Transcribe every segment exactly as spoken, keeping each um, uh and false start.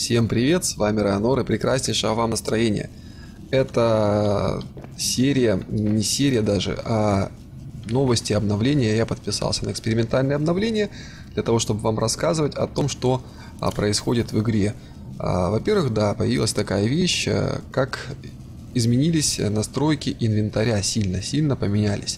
Всем привет, с вами Районор и прекраснейшего вам настроения. Это серия, не серия даже, а новости, обновления. Я подписался на экспериментальное обновление для того, чтобы вам рассказывать о том, что происходит в игре. Во-первых, да, появилась такая вещь, как изменились настройки инвентаря, сильно-сильно поменялись.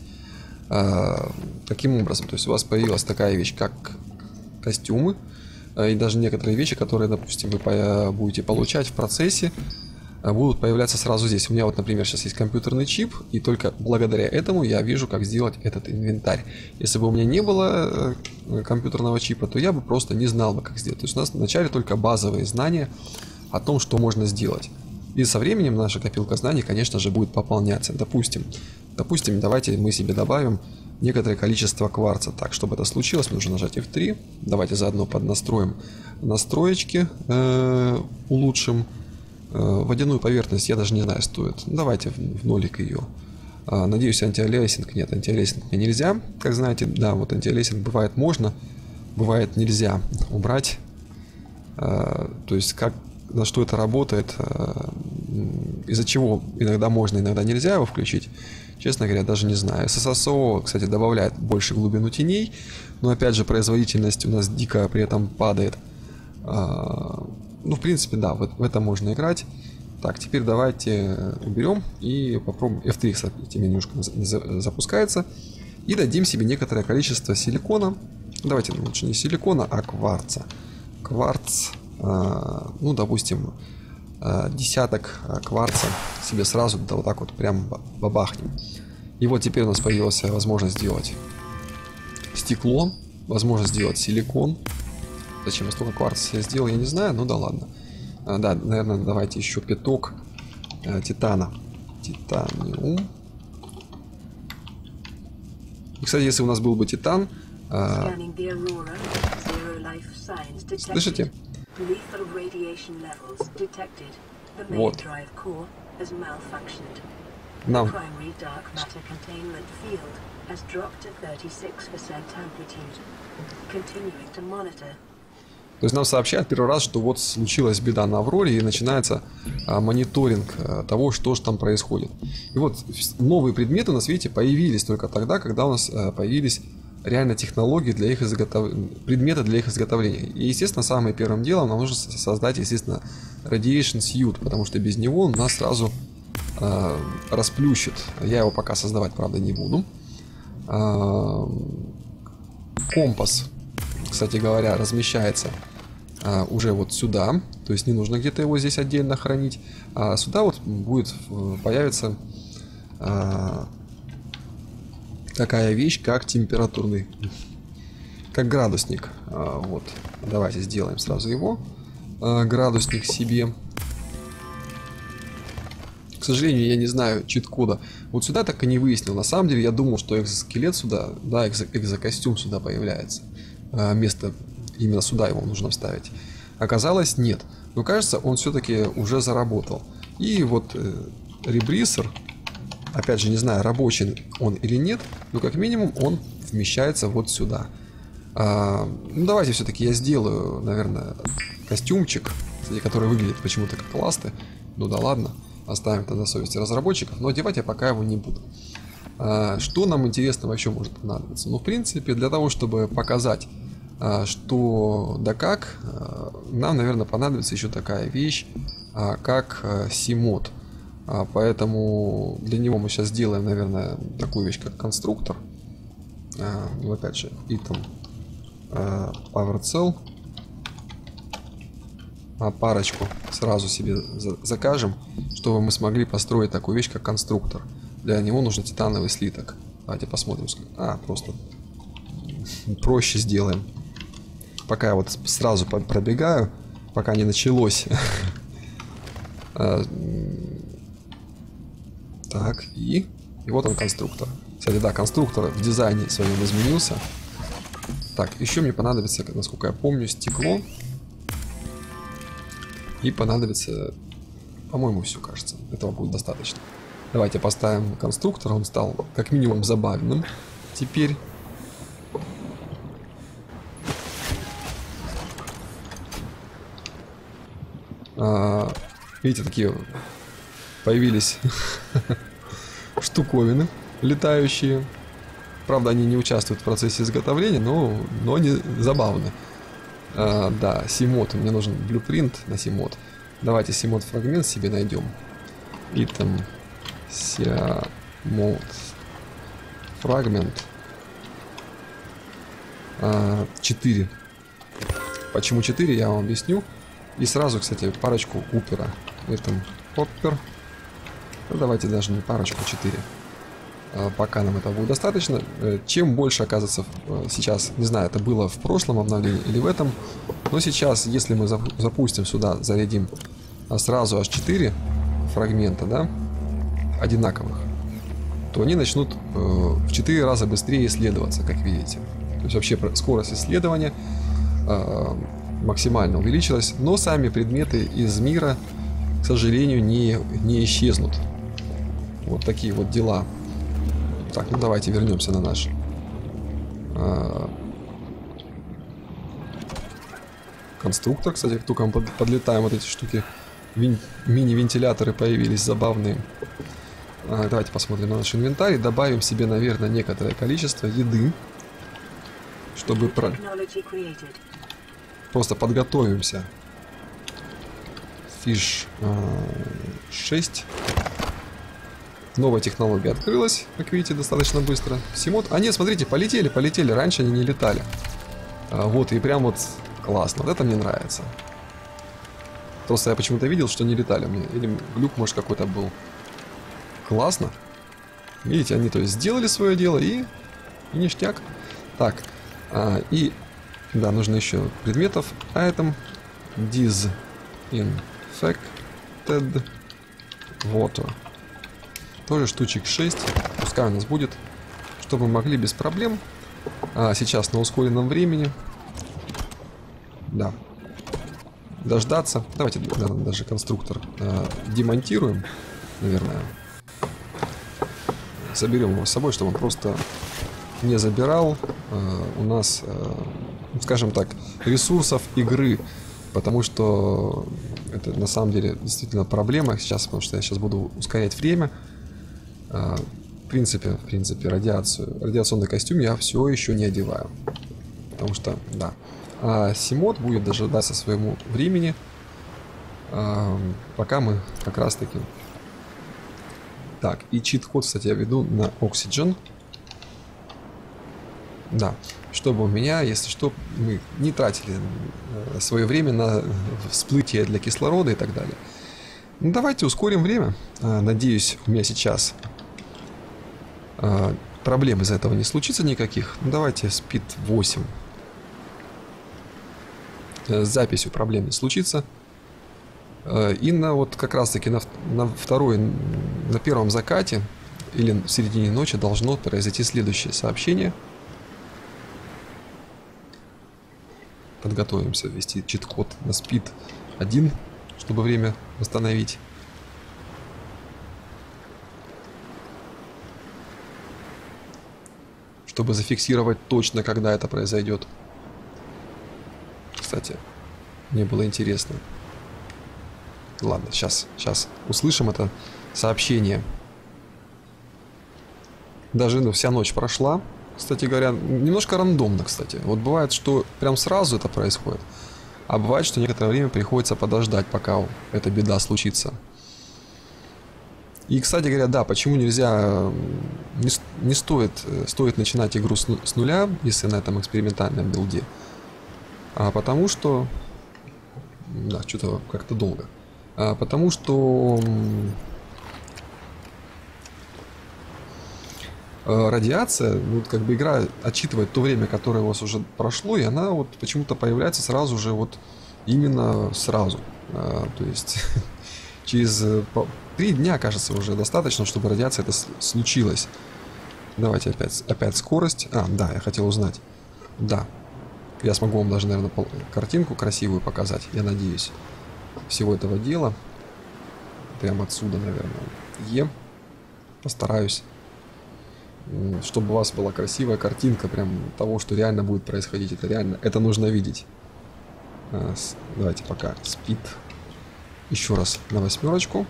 Таким образом, то есть у вас появилась такая вещь, как костюмы, и даже некоторые вещи, которые, допустим, вы будете получать в процессе, будут появляться сразу здесь. У меня вот, например, сейчас есть компьютерный чип, и только благодаря этому я вижу, как сделать этот инвентарь. Если бы у меня не было компьютерного чипа, то я бы просто не знал бы, как сделать. То есть у нас вначале только базовые знания о том, что можно сделать. И со временем наша копилка знаний, конечно же, будет пополняться. Допустим, допустим, давайте мы себе добавим некоторое количество кварца. Так, чтобы это случилось, нужно нажать эф три. Давайте заодно поднастроим настроечки, э, улучшим. Э, водяную поверхность, я даже не знаю, стоит. Давайте в, в нолик ее. Э, надеюсь, антиалиасинг нет. Антиалиасинг мне нельзя. Как знаете, да, вот антиалиасинг бывает можно, бывает нельзя убрать. Э, то есть, как, на что это работает, э, из-за чего иногда можно, иногда нельзя его включить. Честно говоря, даже не знаю. эс эс эс о, кстати, добавляет больше глубину теней, но опять же производительность у нас дико при этом падает. А, ну, в принципе, да, в, в это можно играть. Так, теперь давайте уберем и попробуем. эф три, кстати, немножко запускается. И дадим себе некоторое количество силикона. Давайте, ну, лучше не силикона, а кварца. Кварц, а, ну, допустим, десяток кварца себе сразу, да, вот так вот прям бабахнем. И вот теперь у нас появилась возможность сделать стекло, возможность сделать силикон. Зачем я столько кварца я сделал, я не знаю, ну да ладно. А, да, наверное, давайте еще пяток а, титана. Титаниум. И, кстати, если у нас был бы титан... А... Слышите? Вот. Нам. То есть нам сообщают первый раз, что вот случилась беда на Авроре, и начинается а, мониторинг а, того, что же там происходит. И вот новые предметы на свете появились только тогда, когда у нас а, появились реально технологии для их изготовления, предметы для их изготовления. И, естественно, самым первым делом нам нужно создать, естественно, Radiation Suit, потому что без него он нас сразу э, расплющит. Я его пока создавать, правда, не буду. Э, компас, кстати говоря, размещается э, уже вот сюда, то есть не нужно где-то его здесь отдельно хранить. А сюда вот будет появиться э, такая вещь, как температурный, как градусник. А, вот, давайте сделаем сразу его. А, градусник себе. К сожалению, я не знаю чит-кода. Вот сюда так и не выяснил. На самом деле, я думал, что экзоскелет сюда, да, экзо экзокостюм сюда появляется. А, место именно сюда его нужно вставить. Оказалось, нет. Но кажется, он все-таки уже заработал. И вот э, ребрисер. Опять же, не знаю, рабочий он или нет, но как минимум он вмещается вот сюда. А, ну, давайте все-таки я сделаю, наверное, костюмчик, кстати, который выглядит почему-то как ласты. Ну да ладно, оставим это на совести разработчиков, но одевать я пока его не буду. А, что нам интересно вообще может понадобиться? Ну, в принципе, для того, чтобы показать, а, что да как, а, нам, наверное, понадобится еще такая вещь, а, как а, Симод. А, поэтому для него мы сейчас сделаем, наверное, такую вещь, как конструктор. А, ну, опять же, item а, power cell. А, парочку сразу себе за закажем, чтобы мы смогли построить такую вещь, как конструктор. Для него нужен титановый слиток. Давайте посмотрим. А, просто проще сделаем. Пока я вот сразу пробегаю, пока не началось. Так, и, и вот он конструктор. Кстати, да, конструктор в дизайне своем изменился. Так, еще мне понадобится, насколько я помню, стекло. И понадобится, по-моему, все, кажется. Этого будет достаточно. Давайте поставим конструктор. Он стал как минимум забавным. Теперь А, видите, такие появились штуковины летающие. Правда, они не участвуют в процессе изготовления, но, но они забавны. А, да, симод. Мне нужен блюпринт на симод. Давайте симод фрагмент себе найдем. И там симод фрагмент четыре. Почему четыре, я вам объясню. И сразу, кстати, парочку упера. Это поппер. Ну, давайте даже не парочку, четыре. Пока нам этого будет достаточно. Чем больше, оказывается, сейчас, не знаю, это было в прошлом обновлении или в этом, но сейчас, если мы запустим сюда, зарядим сразу аж четыре фрагмента, да, одинаковых, то они начнут в четыре раза быстрее исследоваться, как видите. То есть вообще скорость исследования максимально увеличилась, но сами предметы из мира, к сожалению, не, не исчезнут. Вот такие вот дела. Так, ну давайте вернемся на наш а, конструктор. Кстати, как только мы под, подлетаем, вот эти штуки, вин, мини-вентиляторы появились забавные. А, давайте посмотрим на наш инвентарь. Добавим себе, наверное, некоторое количество еды, чтобы про... просто подготовимся. Фиш шесть. Новая технология открылась, как видите, достаточно быстро. Симод. А нет, смотрите, полетели, полетели. Раньше они не летали. А, вот, и прям вот классно. Вот это мне нравится. Просто я почему-то видел, что не летали мне. Или глюк, может, какой-то был. Классно. Видите, они то есть сделали свое дело и, и ништяк. Так, а, и да, нужно еще предметов. Item Disinfected Water. Тоже штучек шесть. Пускай у нас будет, чтобы мы могли без проблем. А сейчас на ускоренном времени. Да. Дождаться. Давайте да, даже конструктор а, демонтируем, наверное. Заберем его с собой, чтобы он просто не забирал а, у нас, а, скажем так, ресурсов игры. Потому что это на самом деле действительно проблема сейчас, потому что я сейчас буду ускорять время. В принципе, в принципе, радиацию, радиационный костюм я все еще не одеваю. Потому что, да. А Симод будет дожидаться своему времени, пока мы как раз таки... Так, и чит-код, кстати, я веду на Oxygen. Да, чтобы у меня, если что, мы не тратили свое время на всплытие для кислорода и так далее. Ну, давайте ускорим время. Надеюсь, у меня сейчас проблем из-за этого не случится никаких. Ну, давайте спид восемь. С записью проблем не случится. И на вот как раз таки на, на второй, на первом закате или в середине ночи должно произойти следующее сообщение. Подготовимся ввести чит-код на спид один, чтобы время восстановить. Чтобы зафиксировать точно, когда это произойдет. Кстати, мне было интересно. Ладно, сейчас, сейчас услышим это сообщение. Даже ну, вся ночь прошла. Кстати говоря, немножко рандомно, кстати. Вот бывает, что прям сразу это происходит. А бывает, что некоторое время приходится подождать, пока эта беда случится. И, кстати говоря, да, почему нельзя, не, не стоит, стоит начинать игру с, с нуля, если на этом экспериментальном билде. А потому что... Да, что-то как-то долго. А потому что... Радиация, вот как бы игра отчитывает то время, которое у вас уже прошло, и она вот почему-то появляется сразу же, вот именно сразу. А, то есть через три дня, кажется, уже достаточно, чтобы радиация это случилась. Давайте опять, опять скорость. А, да, я хотел узнать. Да, я смогу вам даже, наверное, картинку красивую показать, я надеюсь, всего этого дела. Прямо отсюда, наверное. Е. Постараюсь. Чтобы у вас была красивая картинка прям того, что реально будет происходить. Это реально, это нужно видеть. Давайте пока. Speed Еще раз на восьмерочку.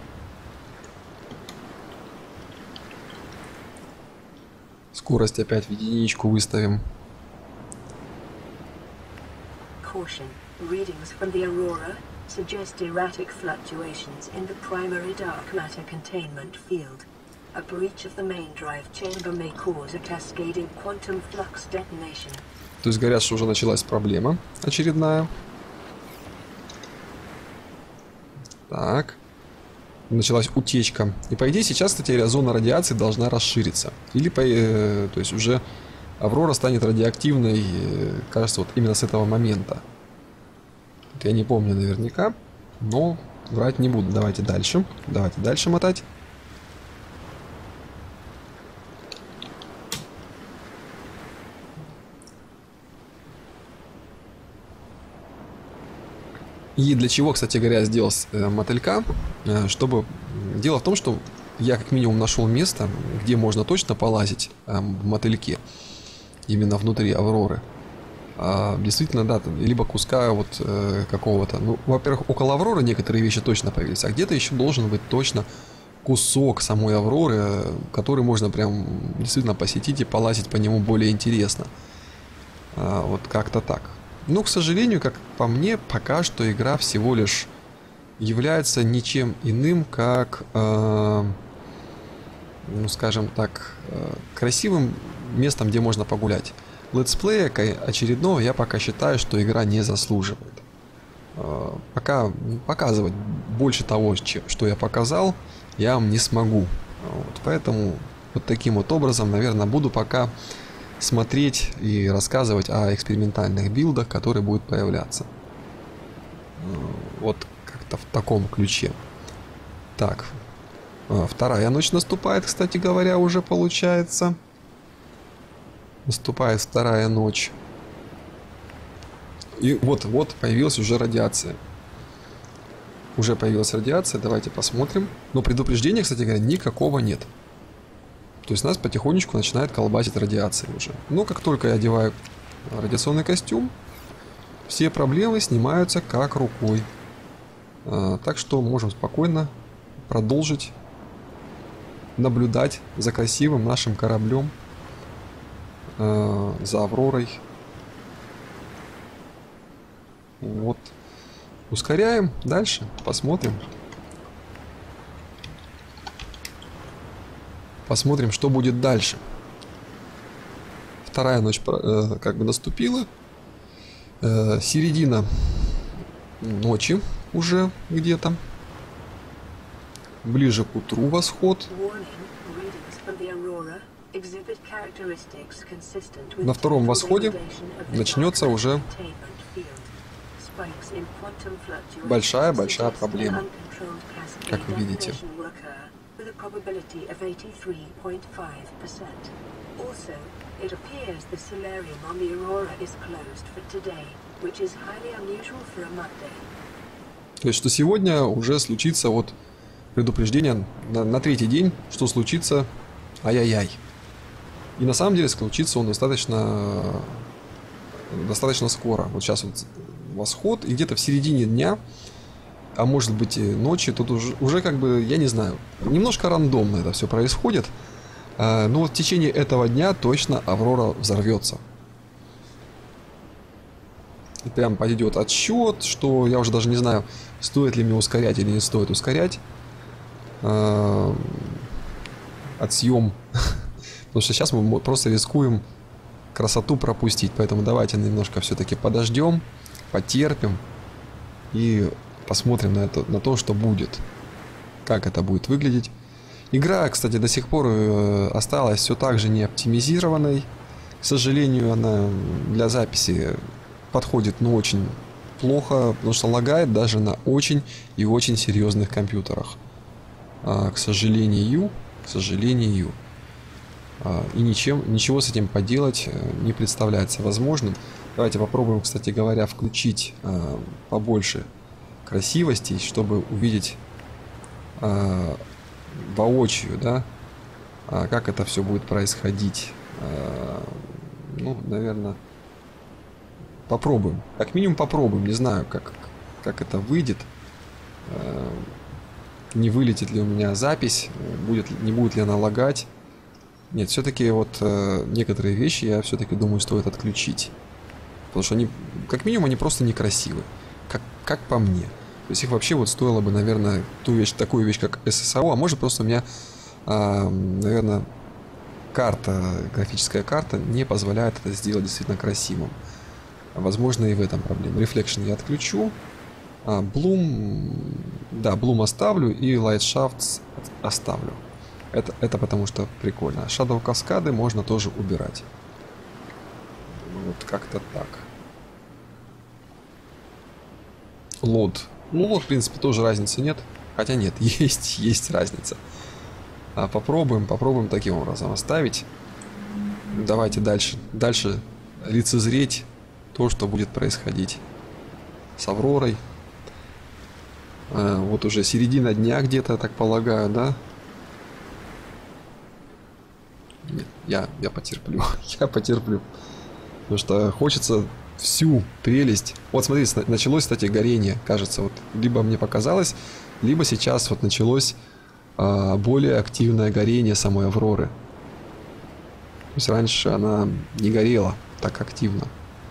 Скорость опять в единичку выставим. Caution. Readings from the Aurora suggest erratic fluctuations in the primary dark matter containment field. A breach of the main drive chamber may cause a cascading quantum flux detonation. То есть говорят, что уже началась проблема очередная. Так. Началась утечка. И по идее сейчас, кстати, зона радиации должна расшириться. Или по, э, то есть уже Аврора станет радиоактивной, э, кажется, вот именно с этого момента. Я не помню наверняка, но врать не буду. Давайте дальше. Давайте дальше мотать. И для чего, кстати говоря, я сделал э, мотылька, э, чтобы... Дело в том, что я как минимум нашел место, где можно точно полазить э, в мотыльке. Именно внутри Авроры. А, действительно, да, либо куска вот э, какого-то... Ну, во-первых, около Авроры некоторые вещи точно появились, а где-то еще должен быть точно кусок самой Авроры, э, который можно прям действительно посетить и полазить по нему более интересно. А, вот как-то так. Но, к сожалению, как по мне, пока что игра всего лишь является ничем иным, как, э, ну, скажем так, э, красивым местом, где можно погулять. Летсплея очередного я пока считаю, что игра не заслуживает. Э, пока показывать больше того, что я показал, я вам не смогу. Вот, поэтому вот таким вот образом, наверное, буду пока... смотреть и рассказывать о экспериментальных билдах, которые будут появляться. Вот как-то в таком ключе. Так. Вторая ночь наступает, кстати говоря, уже получается. Наступает вторая ночь. И вот-вот появилась уже радиация. Уже появилась радиация, давайте посмотрим. Но предупреждения, кстати говоря, никакого нет. То есть нас потихонечку начинает колбасить радиация уже. Но как только я одеваю радиационный костюм, все проблемы снимаются как рукой. А, так что можем спокойно продолжить наблюдать за красивым нашим кораблем, а, за Авророй. Вот. Ускоряем дальше, посмотрим. Посмотрим, что будет дальше. Вторая ночь э, как бы наступила. Э, середина ночи уже где-то. Ближе к утру восход. На втором восходе начнется уже большая-большая проблема, как вы видите. With a probability of eighty-three point five percent. Also, it appears the solarium on the Aurora is closed for today, which is highly unusual for a Monday. То есть, что сегодня уже случится вот предупреждение на, на третий день, что случится ай-яй-яй. И на самом деле случится он достаточно, достаточно скоро. Вот сейчас вот восход, и где-то в середине дня, а может быть и ночи, тут уже, уже как бы, я не знаю, немножко рандомно это все происходит. А, но вот в течение этого дня точно Аврора взорвется. И прям пойдет отсчет, что я уже даже не знаю, стоит ли мне ускорять или не стоит ускорять. А, отсъем. Потому что сейчас мы просто рискуем красоту пропустить. Поэтому давайте немножко все-таки подождем, потерпим и посмотрим на, это, на то, что будет. Как это будет выглядеть. Игра, кстати, до сих пор осталась все так же не оптимизированной. К сожалению, она для записи подходит, но очень плохо, потому что лагает даже на очень и очень серьезных компьютерах. А, к сожалению, к сожалению. А, и ничем, ничего с этим поделать не представляется возможным. Давайте попробуем, кстати говоря, включить а, побольше красивостей, чтобы увидеть а, воочию, да, а, как это все будет происходить. А, ну, наверное, попробуем. Как минимум попробуем. Не знаю, как, как это выйдет. э, не вылетит ли у меня запись, будет, не будет ли она лагать. Нет, все-таки вот э, некоторые вещи я все-таки думаю стоит отключить. Потому что они, как минимум, они просто некрасивы. Как, как по мне. То есть их вообще вот стоило бы, наверное, ту вещь, такую вещь, как эс эс эй о, а может просто у меня, э, наверное, карта, графическая карта не позволяет это сделать действительно красивым. Возможно, и в этом проблема. Reflection я отключу. А, Bloom, да, Bloom оставлю и Light Shafts оставлю. Это, это потому что прикольно. Shadow каскады можно тоже убирать. Вот как-то так. Лод. Ну, лод, в принципе, тоже разницы нет. Хотя нет, есть, есть разница. А попробуем, попробуем таким образом оставить. Давайте дальше, дальше лицезреть то, что будет происходить с Авророй. А, вот уже середина дня где-то, я так полагаю, да? Нет, я, я потерплю, я потерплю. Потому что хочется всю прелесть. Вот смотрите, началось, кстати, горение, кажется. Вот либо мне показалось, либо сейчас вот началось а, более активное горение самой Авроры. То есть раньше она не горела так активно.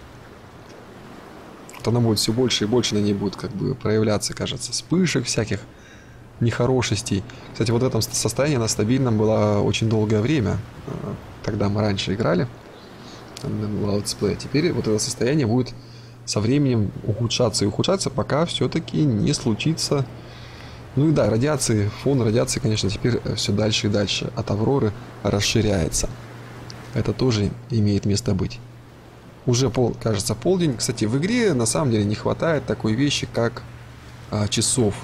Вот она будет все больше и больше, на ней будет как бы проявляться, кажется, вспышек всяких нехорошестей. Кстати, вот в этом состоянии она стабильном была очень долгое время. Тогда мы раньше играли. Было летсплей. Теперь вот это состояние будет со временем ухудшаться и ухудшаться, пока все-таки не случится. Ну и да, радиации, фон радиации, конечно, теперь все дальше и дальше от Авроры расширяется. Это тоже имеет место быть. Уже, пол, кажется, полдень. Кстати, в игре на самом деле не хватает такой вещи, как а, часов.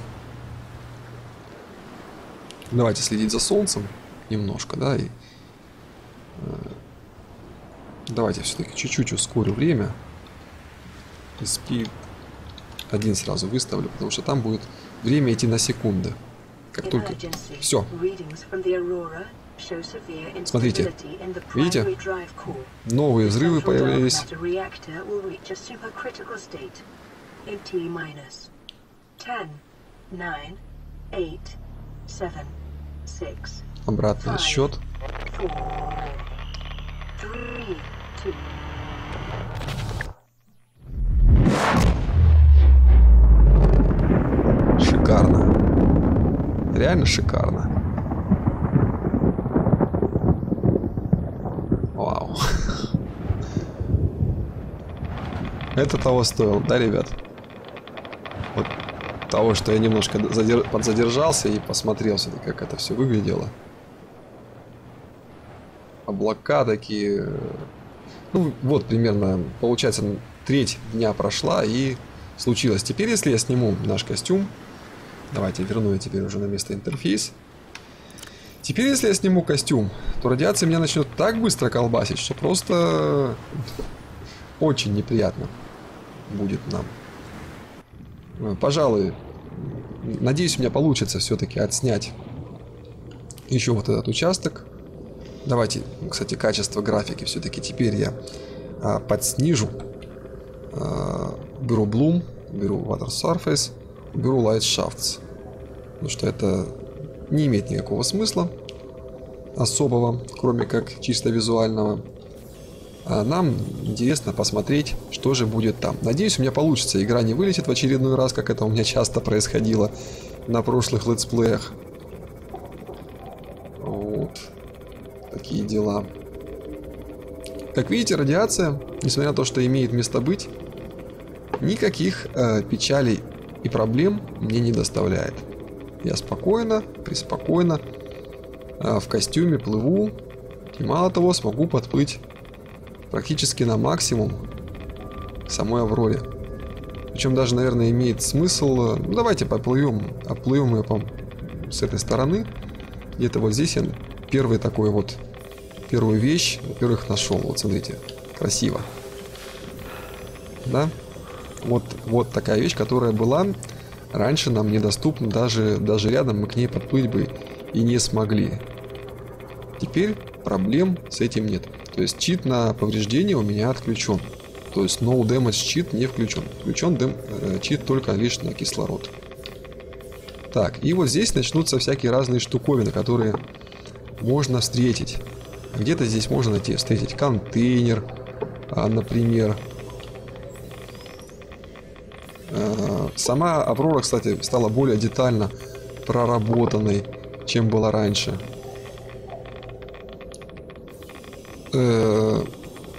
Давайте следить за солнцем немножко, да, и а, давайте все-таки чуть-чуть ускорю время. И спид один сразу выставлю, потому что там будет время идти на секунды. Как только... Все. Смотрите. Видите? Новые взрывы появились. Обратный счет. Шикарно. Реально шикарно. Вау. Это того стоило, да, ребят? Вот того, что я немножко задер... подзадержался и посмотрел все-таки, как это все выглядело. Облака такие. Ну, вот примерно, получается, треть дня прошла и случилось. Теперь, если я сниму наш костюм, давайте верну я теперь уже на место интерфейс. Теперь, если я сниму костюм, то радиация меня начнет так быстро колбасить, что просто очень неприятно будет нам. Пожалуй, надеюсь, у меня получится все-таки отснять еще вот этот участок. Давайте, кстати, качество графики все-таки теперь я а, подснижу. А, беру Bloom, беру Water Surface, беру Light Shafts. Потому что это не имеет никакого смысла особого, кроме как чисто визуального. А нам интересно посмотреть, что же будет там. Надеюсь, у меня получится. Игра не вылетит в очередной раз, как это у меня часто происходило на прошлых летсплеях. Вот. Такие дела. Как видите, радиация, несмотря на то, что имеет место быть, никаких э, печалей и проблем мне не доставляет. Я спокойно, преспокойно э, в костюме плыву. И мало того, смогу подплыть практически на максимум к самой Авроре. Причем даже, наверное, имеет смысл... Ну, давайте поплывем, оплывем ее по... с этой стороны. Где-то вот здесь я первый такой вот... Первую вещь, во-первых, нашел. Вот смотрите, красиво. Да? Вот, вот такая вещь, которая была раньше нам недоступна. Даже, даже рядом мы к ней подплыть бы и не смогли. Теперь проблем с этим нет. То есть чит на повреждение у меня отключен. То есть no damage чит не включен. Включен дэм, э, чит только лишь на кислород. Так, и вот здесь начнутся всякие разные штуковины, которые можно встретить. Где-то здесь можно найти, встретить контейнер, например. Сама Аврора, кстати, стала более детально проработанной, чем была раньше. Ну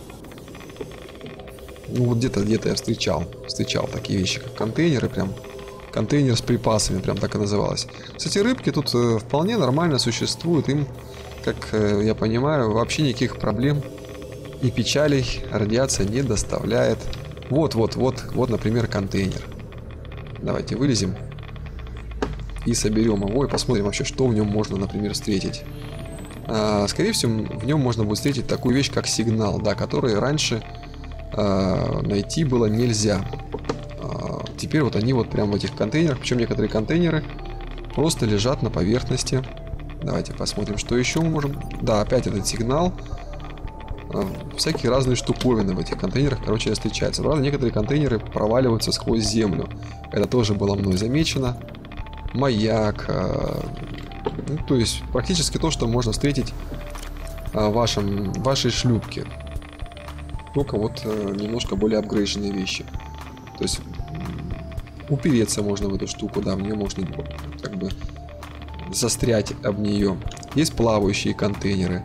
вот где-то где-то я встречал, встречал такие вещи, как контейнеры, прям контейнер с припасами, прям так и называлось. Кстати, рыбки тут вполне нормально существуют, им, как я понимаю, вообще никаких проблем и печалей радиация не доставляет. Вот, вот, вот, вот, например, контейнер. Давайте вылезем и соберем его, и посмотрим вообще, что в нем можно, например, встретить. А, скорее всего, в нем можно будет встретить такую вещь, как сигнал, да, который раньше а, найти было нельзя. А, теперь вот они вот прямо в этих контейнерах, причем некоторые контейнеры просто лежат на поверхности. Давайте посмотрим, что еще мы можем. Да, опять этот сигнал. А, всякие разные штуковины в этих контейнерах, короче, встречаются. Правда, некоторые контейнеры проваливаются сквозь землю. Это тоже было мной замечено. Маяк. А, ну, то есть практически то, что можно встретить а, в вашем, вашей шлюпке. Только вот а, немножко более апгрейженные вещи. То есть упереться можно в эту штуку, да, в нее можно как бы застрять об нее. Есть плавающие контейнеры.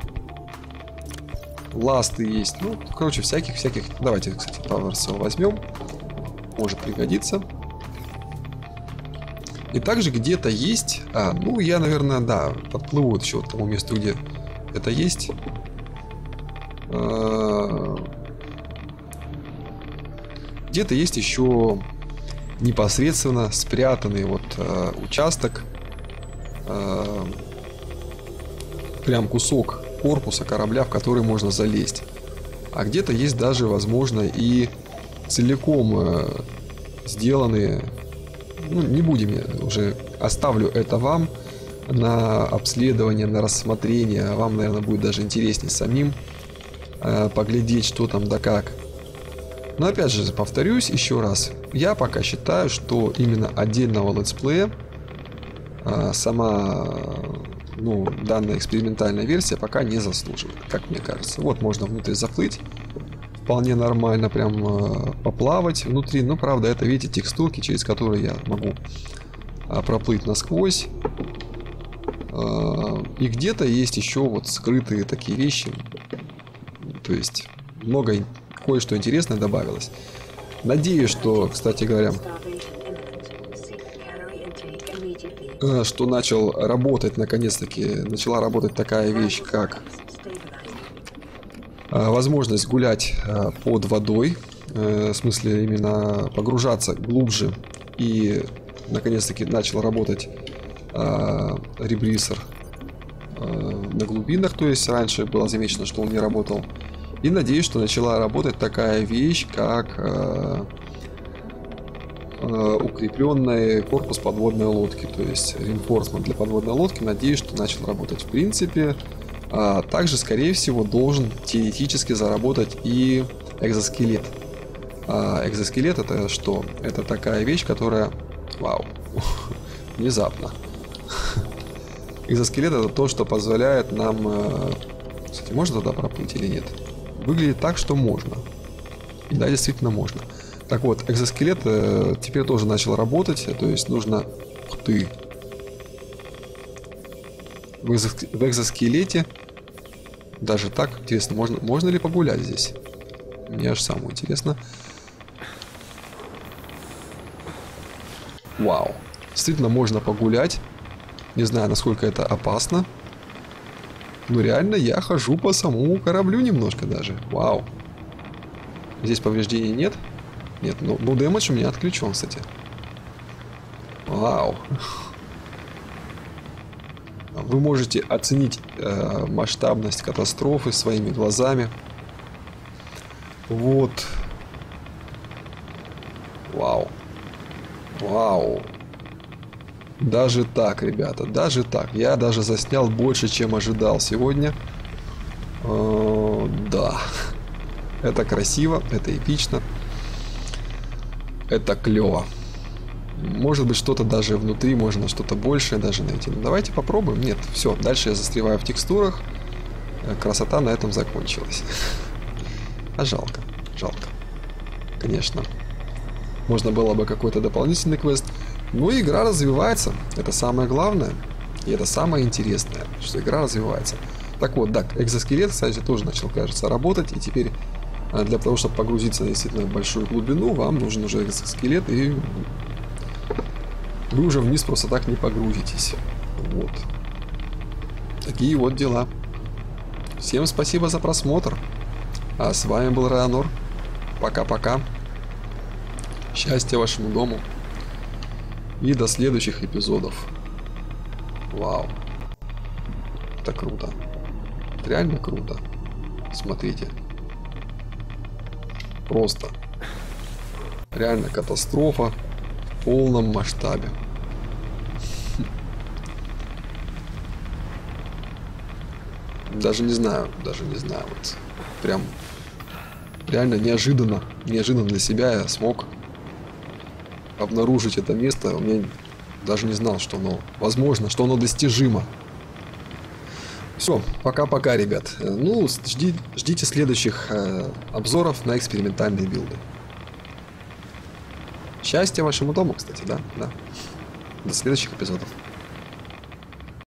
Ласты есть. Ну, короче, всяких-всяких. Давайте, кстати, Power Cell возьмем. Может пригодиться. И также где-то есть... А, ну, я, наверное, да, подплыву еще к тому месту, где это есть. Где-то есть еще непосредственно спрятанный вот участок. Прям кусок корпуса корабля, в который можно залезть. А где-то есть даже, возможно, и целиком сделанные... Ну, не будем, я уже оставлю это вам на обследование, на рассмотрение. Вам, наверное, будет даже интереснее самим э, поглядеть, что там да как. Но опять же, повторюсь еще раз. Я пока считаю, что именно отдельного летсплея э, сама, ну, данная экспериментальная версия пока не заслуживает, как мне кажется. Вот можно внутрь заплыть. Вполне нормально прям э, поплавать внутри. Но, правда, это, видите, текстурки, через которые я могу э, проплыть насквозь. Э, и где-то есть еще вот скрытые такие вещи. То есть много, кое-что интересное добавилось. Надеюсь, что, кстати говоря, э, что начал работать, наконец-таки, начала работать такая вещь, как... возможность гулять под водой, в смысле именно погружаться глубже, и наконец-таки начал работать ребрисер на глубинах, то есть раньше было замечено, что он не работал. И надеюсь, что начала работать такая вещь, как укрепленный корпус подводной лодки, то есть reinforcement для подводной лодки. Надеюсь, что начал работать в принципе. А также, скорее всего, должен теоретически заработать и экзоскелет. А экзоскелет — это что? Это такая вещь, которая... Вау. Внезапно. Экзоскелет — это то, что позволяет нам... Кстати, можно туда проплыть или нет? Выглядит так, что можно. И да, действительно можно. Так вот, экзоскелет теперь тоже начал работать. То есть нужно... Ух ты! В экзоскелете даже так, интересно, можно, можно ли погулять здесь? Мне аж самое интересно. Вау. Действительно, можно погулять. Не знаю, насколько это опасно. Но реально я хожу по самому кораблю немножко даже. Вау. Здесь повреждений нет? Нет, ну, ну дэмэдж у меня отключен, кстати. Вау. Вы можете оценить э, масштабность катастрофы своими глазами. Вот. Вау. Вау. Даже так, ребята, даже так. Я даже заснял больше, чем ожидал сегодня. Э, да. Это красиво, это эпично. Это клево. Может быть, что-то даже внутри, можно что-то большее даже найти. Ну, давайте попробуем. Нет, все, дальше я застреваю в текстурах. Красота на этом закончилась. А жалко, жалко. Конечно. Можно было бы какой-то дополнительный квест. Но игра развивается. Это самое главное. И это самое интересное, что игра развивается. Так вот, да, экзоскелет, кстати, тоже начал, кажется, работать. И теперь для того, чтобы погрузиться действительно в большую глубину, вам нужен уже экзоскелет. И вы уже вниз просто так не погрузитесь. Вот. Такие вот дела. Всем спасибо за просмотр. А с вами был Реанор. Пока-пока. Счастья вашему дому. И до следующих эпизодов. Вау. Это круто. Это реально круто. Смотрите. Просто. Реально катастрофа в полном масштабе. Даже не знаю, даже не знаю. Вот прям реально неожиданно, неожиданно для себя я смог обнаружить это место. У меня даже не знал, что оно возможно, что оно достижимо. Все, пока-пока, ребят. Ну, жди, ждите следующих э, обзоров на экспериментальные билды. Счастья вашему дому, кстати, да, да. До следующих эпизодов.